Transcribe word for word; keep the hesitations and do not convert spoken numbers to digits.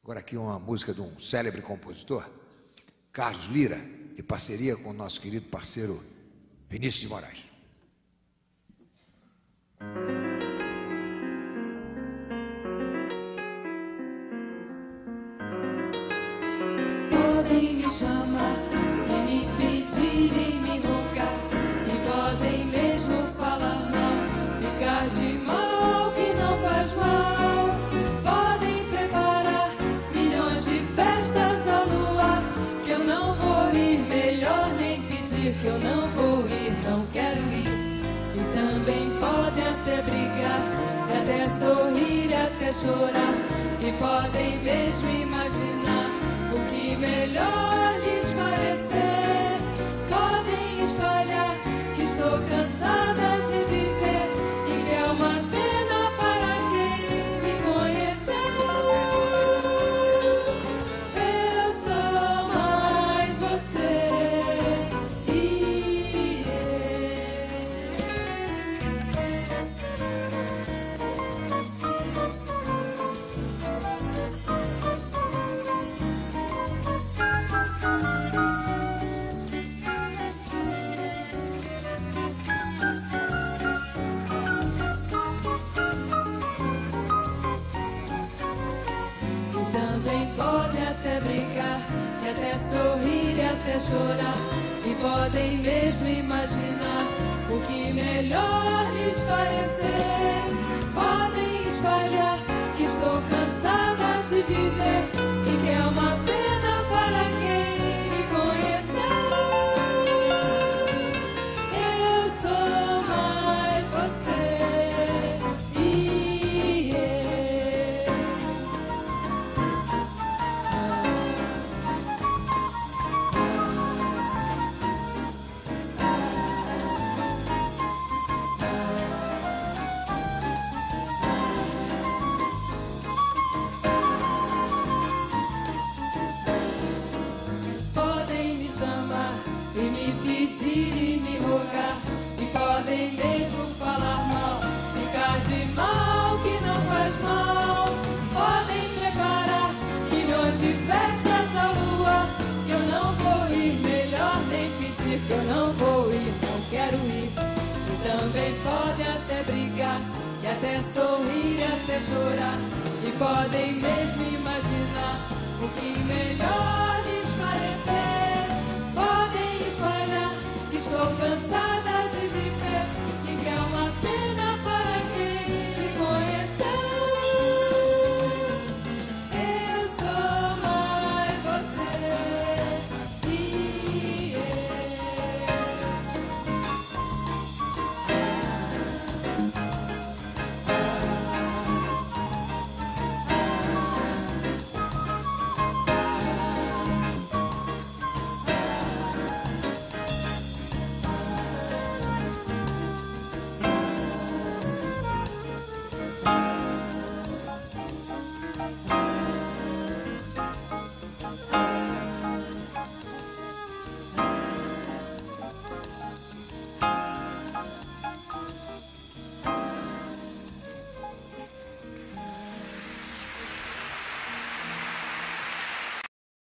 Agora aqui uma música de um célebre compositor, Carlos Lira, em parceria com o nosso querido parceiro Vinícius de Moraes. Podem me chamar e me pedir e me rogar, e podem mesmo falar mal, ficar de mal que não faz mal. Podem preparar milhões de festas ao luar, que eu não vou ir, melhor nem pedir, que eu não vou ir, não quero ir. E também podem até brigar, e até sorrir, e até chorar, e podem mesmo imaginar o que melhor lhes parecer. Podem espalhar que estou cansada de viver e que é uma pena para quem me conheceu. Eu sou mais você e também podem até brincar, e até sorrir, e até chorar, e podem mesmo imaginar o que melhor lhes parecer. Podem espalhar que estou cansada de viver e que é uma pena para quem me conheceu. Eu sou mais você e eu. Podem me chamar e me pedir e me rogar, e podem mesmo falar mal, ficar de mal que não faz mal. Podem preparar milhões de festas ao luar, que eu não vou ir, melhor nem pedir, que eu não vou ir, não quero ir. E também podem até brigar, e até sorrir, e até chorar, e podem mesmo imaginar o que melhor lhes parecer. Podem espalhar que estou cansada